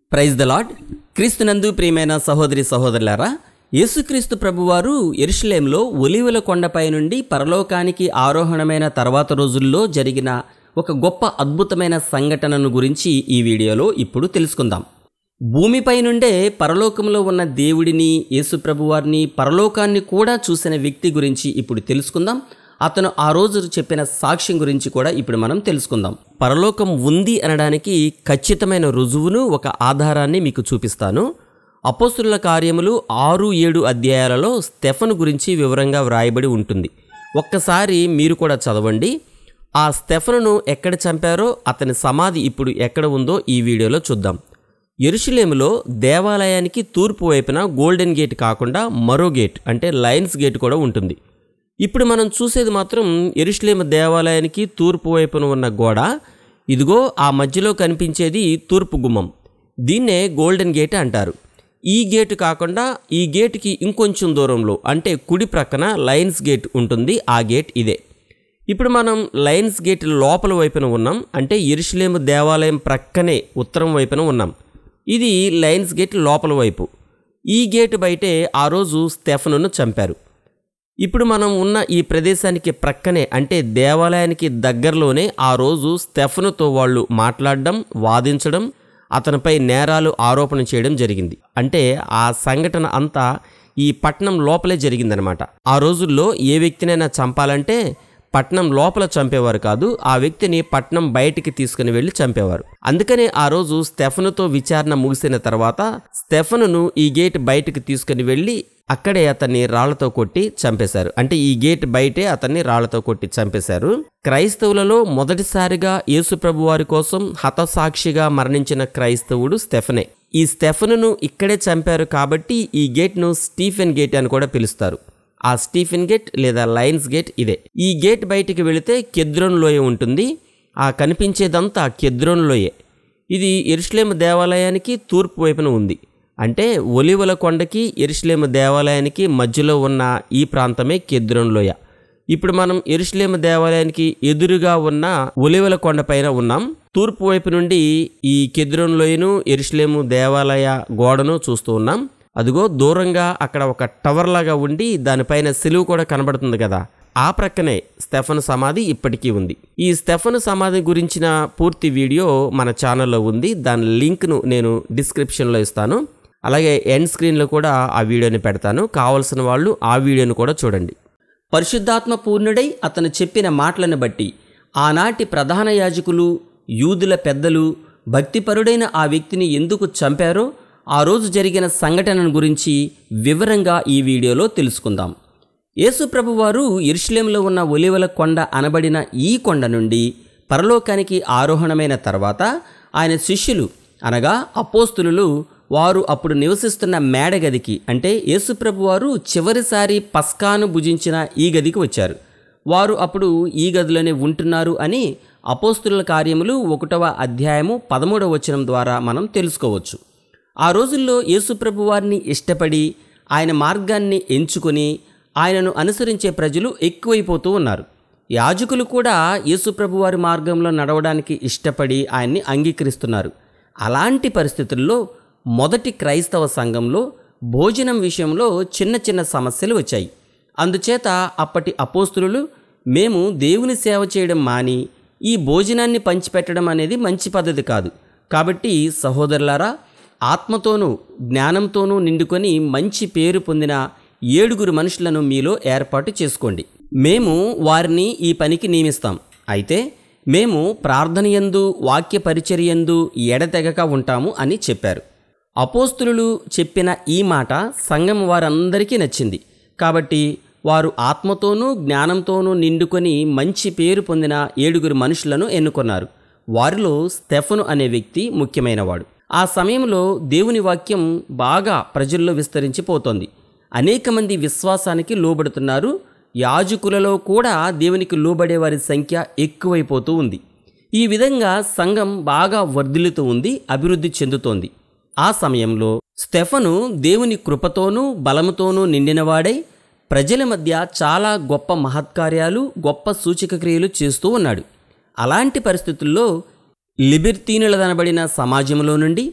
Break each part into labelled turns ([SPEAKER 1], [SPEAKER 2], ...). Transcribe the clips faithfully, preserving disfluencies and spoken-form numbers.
[SPEAKER 1] Praise the lord. క్రీస్తునందు ప్రియమైన సహోదరి సహోదరులారా, యేసుక్రీస్తు ప్రభువారు యెరూషలేములో ఒలీవల కొండపై నుండి పరలోకానికి ఆరోహణమైన తర్వాత రోజుల్లో జరిగిన ఒక గొప్ప అద్భుతమైన సంఘటనను గురించి ఈ వీడియోలో ఇప్పుడు తెలుసుకుందాం. భూమిపై నుండే పరలోకంలో ఉన్న దేవుడిని, యేసు ప్రభువారిని, పరలోకాన్ని కూడా చూసిన వ్యక్తి గురించి ఇప్పుడు తెలుసుకుందాం. అతను ఆ రోజు చెప్పిన సాక్ష్యం గురించి కూడా ఇప్పుడు మనం తెలుసుకుందాం. పరలోకం ఉంది అనడానికి ఖచ్చితమైన రుజువును, ఒక ఆధారాన్ని మీకు చూపిస్తాను. అపోస్తుల కార్యములు ఆరు ఏడు అధ్యాయాలలో స్టెఫను గురించి వివరంగా వ్రాయబడి ఉంటుంది. ఒక్కసారి మీరు కూడా చదవండి. ఆ స్టెఫనును ఎక్కడ చంపారో, అతని సమాధి ఇప్పుడు ఎక్కడ ఉందో ఈ వీడియోలో చూద్దాం. యెరూషలేములో దేవాలయానికి తూర్పు వైపున గోల్డెన్ గేట్ కాకుండా మరో గేట్ అంటే లయన్స్ గేట్ కూడా ఉంటుంది. ఇప్పుడు మనం చూసేది మాత్రం యెరూషలేము దేవాలయానికి తూర్పు వైపున ఉన్న గోడ. ఇదిగో ఆ మధ్యలో కనిపించేది తూర్పు గుమ్మం. దీన్నే గోల్డెన్ గేట్ అంటారు. ఈ గేటు కాకుండా ఈ గేటుకి ఇంకొంచెం దూరంలో అంటే కుడి ప్రక్కన లయన్స్ గేట్ ఉంటుంది. ఆ గేట్ ఇదే. ఇప్పుడు మనం లయన్స్ గేట్ లోపల వైపున ఉన్నాం. అంటే యెరూషలేము దేవాలయం ప్రక్కనే ఉత్తరం వైపున ఉన్నాం. ఇది లయన్స్ గేట్ లోపల వైపు. ఈ గేటు బయటే ఆ రోజు స్టెఫనును చంపారు. ఇప్పుడు మనం ఉన్న ఈ ప్రదేశానికి ప్రక్కనే అంటే దేవాలయానికి దగ్గరలోనే ఆ రోజు స్టెఫనుతో వాళ్ళు మాట్లాడడం, వాదించడం, అతనిపై నేరాలు ఆరోపణ చేయడం జరిగింది. అంటే ఆ సంఘటన అంతా ఈ పట్టణం లోపలే జరిగిందనమాట. ఆ రోజుల్లో ఏ వ్యక్తినైనా చంపాలంటే పట్నం లోపల చంపేవారు కాదు, ఆ వ్యక్తిని పట్నం బయటికి తీసుకుని వెళ్ళి చంపేవారు. అందుకనే ఆ రోజు స్టెఫనుతో విచారణ ముగిసిన తర్వాత స్టెఫనును ఈ గేట్ బయటికి తీసుకుని వెళ్ళి అక్కడే అతన్ని రాళ్లతో కొట్టి చంపేశారు. అంటే ఈ గేట్ బయటే అతన్ని రాళ్లతో కొట్టి చంపేశారు. క్రైస్తవులలో మొదటిసారిగా యేసు ప్రభు వారి కోసం హతసాక్షిగా మరణించిన క్రైస్తవుడు స్టెఫనే. ఈ స్టెఫనును ఇక్కడే చంపారు కాబట్టి ఈ గేట్ను స్టీఫెన్ గేట్ అని కూడా పిలుస్తారు. ఆ స్టీఫెన్ గేట్ లేదా లయన్స్ గేట్ ఇదే. ఈ గేట్ బయటికి వెళితే కెద్రోన్ లోయ ఉంటుంది. ఆ కనిపించేదంతా కెద్రోన్ లోయే. ఇది యెరూషలేము దేవాలయానికి తూర్పు వైపున ఉంది. అంటే ఒలీవల కొండకి యెరూషలేము దేవాలయానికి మధ్యలో ఉన్న ఈ ప్రాంతమే కెద్రోన్ లోయ. ఇప్పుడు మనం యెరూషలేము దేవాలయానికి ఎదురుగా ఉన్న ఒలీవల కొండ పైన ఉన్నాం. తూర్పు వైపు నుండి ఈ కెద్రోన్ లోయను, యెరూషలేము దేవాలయ గోడను చూస్తూ ఉన్నాం. అదిగో దూరంగా అక్కడ ఒక టవర్ లాగా ఉండి దానిపైన సిలువ కూడా కనబడుతుంది కదా, ఆ ప్రక్కనే స్టెఫను సమాధి ఇప్పటికీ ఉంది. ఈ స్టెఫను సమాధి గురించిన పూర్తి వీడియో మన ఛానల్లో ఉంది. దాని లింక్ను నేను డిస్క్రిప్షన్లో ఇస్తాను. అలాగే ఎండ్ స్క్రీన్లో కూడా ఆ వీడియోని పెడతాను. కావలసిన వాళ్ళు ఆ వీడియోని కూడా చూడండి. పరిశుద్ధాత్మ పూర్ణుడై అతను చెప్పిన మాటలను బట్టి ఆనాటి ప్రధాన యాజకులు, యూదుల పెద్దలు భక్తిపరుడైన ఆ వ్యక్తిని ఎందుకు చంపారో ఆ రోజు జరిగిన సంఘటనను గురించి వివరంగా ఈ వీడియోలో తెలుసుకుందాం. యేసు ప్రభువారు యెరూషలేములో ఉన్న ఒలీవల కొండ అనబడిన ఈ కొండ నుండి పరలోకానికి ఆరోహణమైన తర్వాత ఆయన శిష్యులు అనగా అపోస్తులు వారు అప్పుడు నివసిస్తున్న మేడగదికి అంటే యేసు ప్రభువారు చివరిసారి పస్కాను భుజించిన ఈ గదికి వచ్చారు. వారు అప్పుడు ఈ గదిలోనే ఉంటున్నారు అని అపోస్తుల కార్యములు ఒకటవ అధ్యాయము పదమూడవ వచనం ద్వారా మనం తెలుసుకోవచ్చు. ఆ రోజుల్లో యేసు ప్రభువారిని ఇష్టపడి ఆయన మార్గాన్ని ఎంచుకొని ఆయనను అనుసరించే ప్రజలు ఎక్కువైపోతూ ఉన్నారు. యాజకులు కూడా యేసు ప్రభువారి మార్గంలో నడవడానికి ఇష్టపడి ఆయన్ని అంగీకరిస్తున్నారు. అలాంటి పరిస్థితుల్లో మొదటి క్రైస్తవ సంఘంలో భోజనం విషయంలో చిన్న చిన్న సమస్యలు వచ్చాయి. అందుచేత అప్పటి అపోస్తులు మేము దేవుని సేవ చేయడం మాని ఈ భోజనాన్ని పంచిపెట్టడం అనేది మంచి పద్ధతి కాదు. కాబట్టి సహోదరులారా, ఆత్మతోనూ జ్ఞానంతోనూ నిండుకొని మంచి పేరు పొందిన ఏడుగురు మనుషులను మీలో ఏర్పాటు చేసుకోండి. మేము వారిని ఈ పనికి నియమిస్తాం. అయితే మేము ప్రార్థనయందు, వాక్య పరిచర్యందు ఎడతెగక ఉంటాము అని చెప్పారు. అపోస్తులు చెప్పిన ఈ మాట సంఘం వారందరికీ నచ్చింది. కాబట్టి వారు ఆత్మతోనూ జ్ఞానంతోనూ నిండుకొని మంచి పేరు పొందిన ఏడుగురు మనుషులను ఎన్నుకున్నారు. వారిలో స్టెఫను అనే వ్యక్తి ముఖ్యమైనవాడు. ఆ సమయంలో దేవుని వాక్యం బాగా ప్రజల్లో విస్తరించిపోతోంది. అనేక మంది విశ్వాసానికి లోబడుతున్నారు. యాజకులలో కూడా దేవునికి లోబడే వారి సంఖ్య ఎక్కువైపోతూ ఉంది. ఈ విధంగా సంఘం బాగా వర్ధిల్లుతూ ఉంది, అభివృద్ధి చెందుతోంది. ఆ సమయంలో స్టెఫను దేవుని కృపతోనూ బలముతోనూ నిండినవాడై ప్రజల మధ్య చాలా గొప్ప మహత్కార్యాలు, గొప్ప సూచక క్రియలు చేస్తూ ఉన్నాడు. అలాంటి పరిస్థితుల్లో లిబర్తీనులదనబడిన సమాజంలో నుండి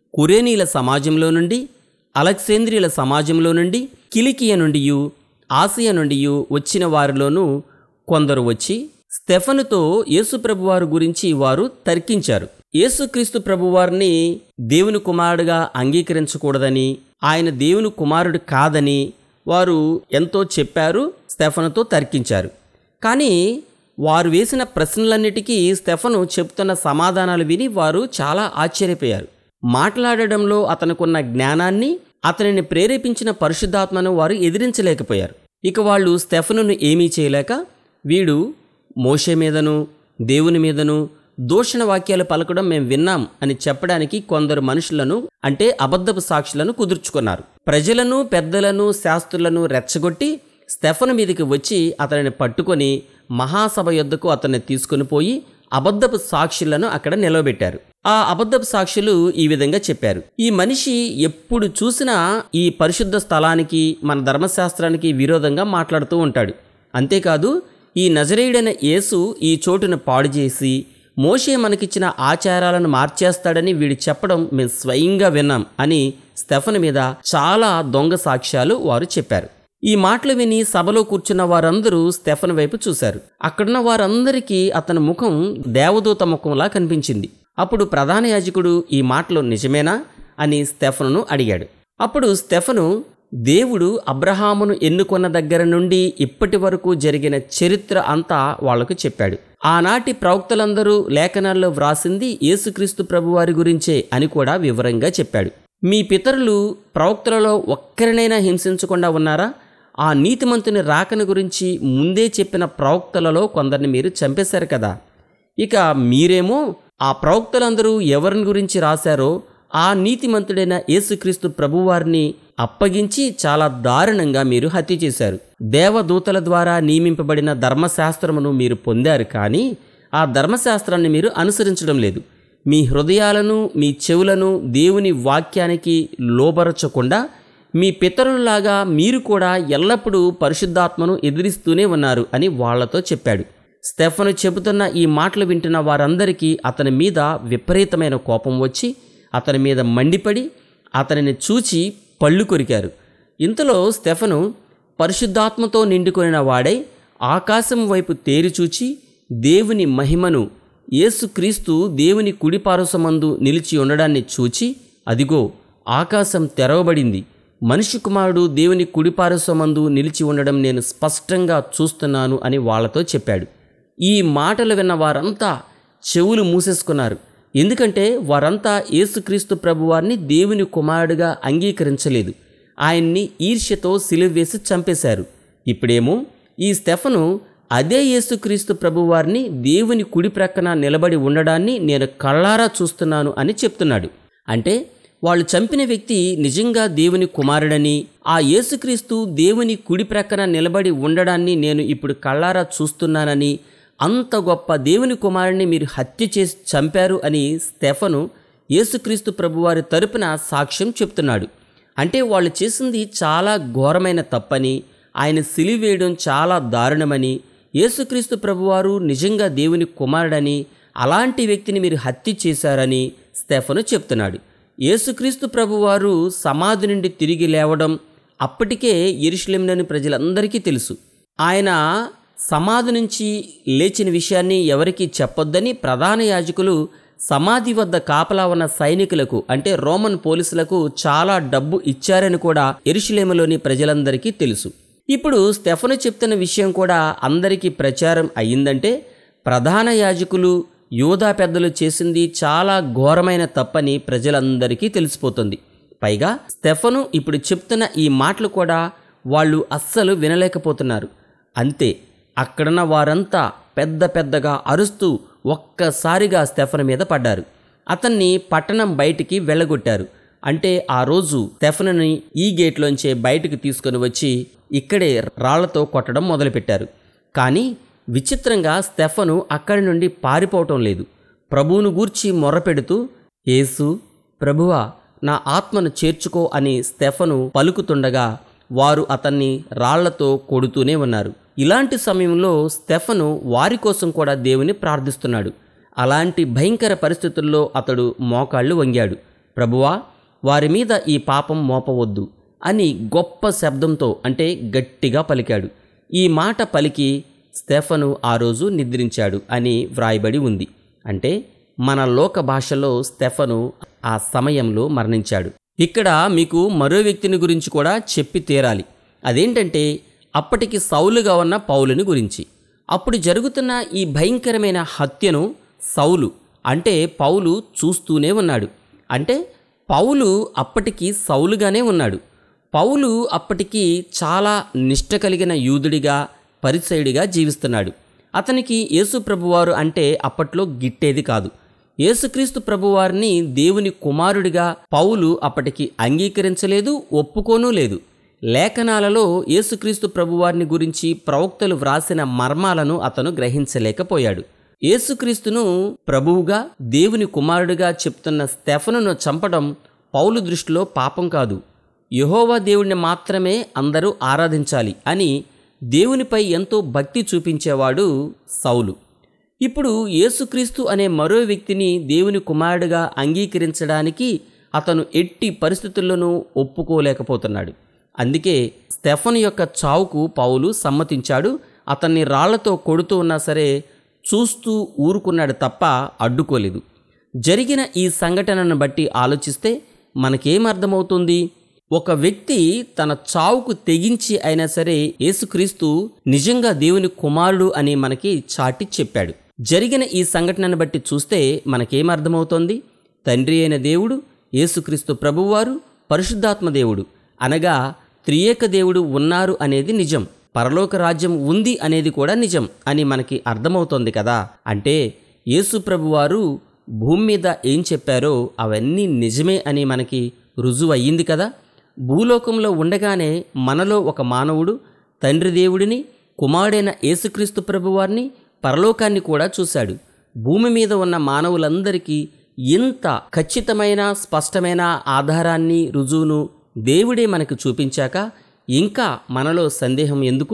[SPEAKER 1] కురేనీల సమాజంలో నుండి, అలెగ్జాంద్రియల సమాజంలో నుండి, కిలికియ నుండి, ఆసియా నుండి వచ్చిన వారిలోనూ కొందరు వచ్చి స్టెఫనుతో యేసుప్రభువారి గురించి వారు తర్కించారు. యేసుక్రీస్తు ప్రభువారిని దేవుని కుమారుడిగా అంగీకరించకూడదని, ఆయన దేవుని కుమారుడు కాదని వారు ఎంతో చెప్పారు, స్టెఫనుతో తర్కించారు. కానీ వారు వేసిన ప్రశ్నలన్నిటికీ స్టెఫను చెప్తున్న సమాధానాలు విని వారు చాలా ఆశ్చర్యపోయారు. మాట్లాడడంలో అతనుకున్న జ్ఞానాన్ని, అతనిని ప్రేరేపించిన పరిశుద్ధాత్మను వారు ఎదిరించలేకపోయారు. ఇక వాళ్ళు స్టెఫనును ఏమీ చేయలేక, వీడు మోషే మీదను దేవుని మీదను దూషణ వాక్యాలు పలకడం మేము విన్నాం అని చెప్పడానికి కొందరు మనుషులను, అంటే అబద్ధపు సాక్షులను కుదుర్చుకున్నారు. ప్రజలను, పెద్దలను, శాస్త్రులను రెచ్చగొట్టి స్టెఫను మీదకి వచ్చి అతనిని పట్టుకొని మహాసభ యొద్దకు అతన్ని తీసుకుని పోయి అబద్ధపు సాక్షులను అక్కడ నిలవబెట్టారు. ఆ అబద్ధపు సాక్షులు ఈ విధంగా చెప్పారు: ఈ మనిషి ఎప్పుడు చూసినా ఈ పరిశుద్ధ స్థలానికి, మన ధర్మశాస్త్రానికి విరోధంగా మాట్లాడుతూ ఉంటాడు. అంతేకాదు, ఈ నజరేయుడైన యేసు ఈ చోటును పాడు చేసి మోషే మనకిచ్చిన ఆచారాలను మార్చేస్తాడని వీడు చెప్పడం మేము స్వయంగా విన్నాం అని స్టెఫను మీద చాలా దొంగ సాక్ష్యాలు వారు చెప్పారు. ఈ మాటలు విని సభలో కూర్చున్న వారందరూ స్టెఫను వైపు చూశారు. అక్కడున్న వారందరికీ అతని ముఖం దేవదూత ముఖంలా కనిపించింది. అప్పుడు ప్రధాన యాజకుడు ఈ మాటలు నిజమేనా అని స్టెఫనును అడిగాడు. అప్పుడు స్టెఫను దేవుడు అబ్రహామును ఎన్నుకొన్న దగ్గర నుండి ఇప్పటి వరకు జరిగిన చరిత్ర అంతా వాళ్లకు చెప్పాడు. ఆనాటి ప్రవక్తలందరూ లేఖనాల్లో వ్రాసింది యేసుక్రీస్తు ప్రభువారి గురించే అని కూడా వివరంగా చెప్పాడు. మీ పితరులు ప్రవక్తలలో ఒక్కరినైనా హింసించకుండా ఉన్నారా? ఆ నీతిమంతుని రాకను గురించి ముందే చెప్పిన ప్రవక్తలలో కొందరిని మీరు చంపేశారు కదా. ఇక మీరేమో ఆ ప్రవక్తలందరూ ఎవరిని గురించి రాశారో ఆ నీతిమంతుడైన యేసుక్రీస్తు ప్రభువారిని అప్పగించి చాలా దారుణంగా మీరు హత్య చేశారు. దేవదూతల ద్వారా నియమింపబడిన ధర్మశాస్త్రమును మీరు పొందారు, కానీ ఆ ధర్మశాస్త్రాన్ని మీరు అనుసరించడం లేదు. మీ హృదయాలను, మీ చెవులను దేవుని వాక్యానికి లోబరచకుండా మీ పితరులలాగా మీరు కూడా ఎల్లప్పుడూ పరిశుద్ధాత్మను ఎదిరిస్తూనే ఉన్నారు అని వాళ్లతో చెప్పాడు. స్టెఫను చెబుతున్న ఈ మాటలు వింటున్న వారందరికీ అతని మీద విపరీతమైన కోపం వచ్చి అతని మీద మండిపడి అతనిని చూచి పళ్ళు కొరికారు. ఇంతలో స్టెఫను పరిశుద్ధాత్మతో నిండుకొనిన వాడై ఆకాశం వైపు తేరిచూచి దేవుని మహిమను, యేసుక్రీస్తు దేవుని కుడిపార్శ్వమందు నిలిచి ఉండడాన్ని చూచి, అదిగో ఆకాశం తెరవబడింది, మనిషి కుమారుడు దేవుని కుడిపార్శ్వమందు నిలిచి ఉండడం నేను స్పష్టంగా చూస్తున్నాను అని వాళ్లతో చెప్పాడు. ఈ మాటలు విన్న వారంతా చెవులు మూసేసుకున్నారు. ఎందుకంటే వారంతా యేసుక్రీస్తు ప్రభువారిని దేవుని కుమారుడిగా అంగీకరించలేదు. ఆయన్ని ఈర్ష్యతో సిలువ వేసి చంపేశారు. ఇప్పుడేమో ఈ స్టెఫను అదే యేసుక్రీస్తు ప్రభువారిని దేవుని కుడి ప్రక్కన నిలబడి ఉండడాన్ని నేను కళ్ళారా చూస్తున్నాను అని చెప్తున్నాడు. అంటే వాళ్ళు చంపిన వ్యక్తి నిజంగా దేవుని కుమారుడని, ఆ యేసుక్రీస్తు దేవుని కుడి ప్రక్కన నిలబడి ఉండడాన్ని నేను ఇప్పుడు కళ్ళారా చూస్తున్నానని, అంత గొప్ప దేవుని కుమారుడిని మీరు హత్య చేసి చంపారు అని స్టెఫను యేసుక్రీస్తు ప్రభువారి తరపున సాక్ష్యం చెప్తున్నాడు. అంటే వాళ్ళు చేసింది చాలా ఘోరమైన తప్పని, ఆయన సిలువ వేయడం చాలా దారుణమని, యేసుక్రీస్తు ప్రభువారు నిజంగా దేవుని కుమారుడని, అలాంటి వ్యక్తిని మీరు హత్య చేశారని స్టెఫను చెప్తున్నాడు. యేసుక్రీస్తు ప్రభువారు సమాధి నుండి తిరిగి లేవడం అప్పటికే యెరూషలేములోని ప్రజలందరికీ తెలుసు. ఆయన సమాధి నుంచి లేచిన విషయాన్ని ఎవరికీ చెప్పొద్దని ప్రధాన యాజకులు సమాధి వద్ద కాపలా ఉన్న సైనికులకు, అంటే రోమన్ పోలీసులకు చాలా డబ్బు ఇచ్చారని కూడా యెరూషలేములోని ప్రజలందరికీ తెలుసు. ఇప్పుడు స్టెఫను చెప్తున్న విషయం కూడా అందరికీ ప్రచారం అయ్యిందంటే ప్రధాన యాజకులు, యూదా పెద్దలు చేసింది చాలా ఘోరమైన తప్పని ప్రజలందరికీ తెలిసిపోతుంది. పైగా స్టెఫను ఇప్పుడు చెప్తున్న ఈ మాటలు కూడా వాళ్ళు అస్సలు వినలేకపోతున్నారు. అంతే, అక్కడున్న వారంతా పెద్ద పెద్దగా అరుస్తూ ఒక్కసారిగా స్టెఫను మీద పడ్డారు. అతన్ని పట్టణం బయటికి వెళ్ళగొట్టారు. అంటే ఆ రోజు స్టెఫనుని ఈ గేట్లోంచే బయటకు తీసుకొని వచ్చి ఇక్కడే రాళ్లతో కొట్టడం మొదలుపెట్టారు. కానీ విచిత్రంగా స్టెఫను అక్కడి నుండి పారిపోవటం లేదు. ప్రభువును గూర్చి మొర్రపెడుతూ, యేసు ప్రభువా నా ఆత్మను చేర్చుకో అని స్టెఫను పలుకుతుండగా వారు అతన్ని రాళ్లతో కొడుతూనే ఉన్నారు. ఇలాంటి సమయంలో స్టెఫను వారి కోసం కూడా దేవుని ప్రార్థిస్తున్నాడు. అలాంటి భయంకర పరిస్థితుల్లో అతడు మోకాళ్ళు వంగాడు. ప్రభువా, వారి మీద ఈ పాపం మోపవద్దు అని గొప్ప శబ్దంతో అంటే గట్టిగా పలికాడు. ఈ మాట పలికి స్తెఫను ఆ రోజు నిద్రించాడు అని వ్రాయబడి ఉంది. అంటే మన లోక భాషలో స్తెఫను ఆ సమయంలో మరణించాడు. ఇక్కడ మీకు మరో వ్యక్తిని గురించి కూడా చెప్పి తీరాలి. అదేంటంటే అప్పటికి సౌలుగా ఉన్న పౌలుని గురించి. అప్పుడు జరుగుతున్న ఈ భయంకరమైన హత్యను సౌలు అంటే పౌలు చూస్తూనే ఉన్నాడు. అంటే పౌలు అప్పటికి సౌలుగానే ఉన్నాడు. పౌలు అప్పటికి చాలా నిష్ట కలిగిన యూదుడిగా, పరిసయుడిగా జీవిస్తున్నాడు. అతనికి యేసు ప్రభువారు అంటే అప్పట్లో గిట్టేది కాదు. యేసుక్రీస్తు ప్రభువారిని దేవుని కుమారుడిగా పౌలు అప్పటికి అంగీకరించలేదు, ఒప్పుకోనూ లేదు. లేఖనాలలో యేసుక్రీస్తు ప్రభువారిని గురించి ప్రవక్తలు వ్రాసిన మర్మాలను అతను గ్రహించలేకపోయాడు. యేసుక్రీస్తును ప్రభువుగా, దేవుని కుమారుడిగా చెప్తున్న స్తెఫనును చంపడం పౌలు దృష్టిలో పాపం కాదు. యెహోవా దేవుణ్ణి మాత్రమే అందరూ ఆరాధించాలి అని దేవునిపై ఎంతో భక్తి చూపించేవాడు సౌలు. ఇప్పుడు యేసుక్రీస్తు అనే మరో వ్యక్తిని దేవుని కుమారుడిగా అంగీకరించడానికి అతను ఎట్టి పరిస్థితుల్లోనూ ఒప్పుకోలేకపోతున్నాడు. అందుకే స్తెఫను యొక్క చావుకు పౌలు సమ్మతించాడు. అతన్ని రాళ్లతో కొడుతూ ఉన్నా సరే చూస్తూ ఊరుకున్నాడు తప్ప అడ్డుకోలేదు. జరిగిన ఈ సంఘటనను బట్టి ఆలోచిస్తే మనకేమర్థమవుతుంది? ఒక వ్యక్తి తన చావుకు తెగించి అయినా సరే యేసుక్రీస్తు నిజంగా దేవుని కుమారుడు అని మనకి చాటి చెప్పాడు. జరిగిన ఈ సంఘటనను బట్టి చూస్తే మనకేమర్థమవుతోంది? తండ్రి అయిన దేవుడు, యేసుక్రీస్తు ప్రభువారు, పరిశుద్ధాత్మ దేవుడు అనగా త్రియేక దేవుడు ఉన్నారు అనేది నిజం. పరలోక రాజ్యం ఉంది అనేది కూడా నిజం అని మనకి అర్థమవుతోంది కదా. అంటే యేసు ప్రభువారు భూమి మీద ఏం చెప్పారో అవన్నీ నిజమే అని మనకి రుజువు అయ్యింది కదా. భూలోకంలో ఉండగానే మనలో ఒక మానవుడు తండ్రి దేవుడిని, కుమారుడైన యేసుక్రీస్తు ప్రభువారిని, పరలోకాన్ని కూడా చూశాడు. భూమి మీద ఉన్న మానవులందరికీ ఇంత ఖచ్చితమైన స్పష్టమైన ఆధారాన్ని, రుజువును దేవుడే మనకు చూపించాక ఇంకా మనలో సందేహం ఎందుకు?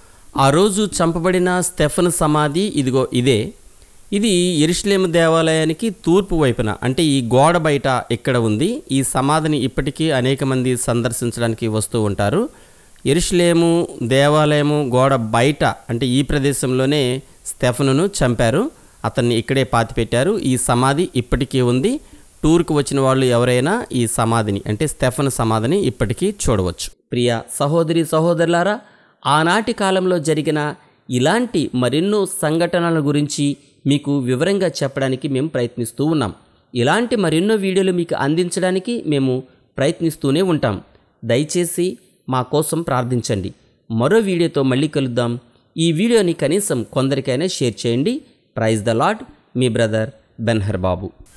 [SPEAKER 1] ఆ రోజు చంపబడిన స్తెఫను సమాధి ఇదిగో ఇదే. ఇది యెరూషలేము దేవాలయానికి తూర్పు వైపున అంటే ఈ గోడ బయట ఇక్కడ ఉంది. ఈ సమాధిని ఇప్పటికీ అనేక మంది సందర్శించడానికి వస్తూ ఉంటారు. యెరూషలేము దేవాలయము గోడ బయట అంటే ఈ ప్రదేశంలోనే స్తెఫనును చంపారు. అతన్ని ఇక్కడే పాతిపెట్టారు. ఈ సమాధి ఇప్పటికీ ఉంది. టూర్కు వచ్చిన వాళ్ళు ఎవరైనా ఈ సమాధిని అంటే స్తెఫను సమాధిని ఇప్పటికీ చూడవచ్చు. ప్రియ సహోదరి సహోదరులారా, ఆనాటి కాలంలో జరిగిన ఇలాంటి మరెన్నో సంఘటనల గురించి మీకు వివరంగా చెప్పడానికి మేము ప్రయత్నిస్తూ ఉన్నాం. ఇలాంటి మరెన్నో వీడియోలు మీకు అందించడానికి మేము ప్రయత్నిస్తూనే ఉంటాం. దయచేసి మా కోసం ప్రార్థించండి. మరో వీడియోతో మళ్ళీ కలుద్దాం. ఈ వీడియోని కనీసం కొందరికైనా షేర్ చేయండి. Praise the lord. మీ బ్రదర్ బెన్హర్ బాబు.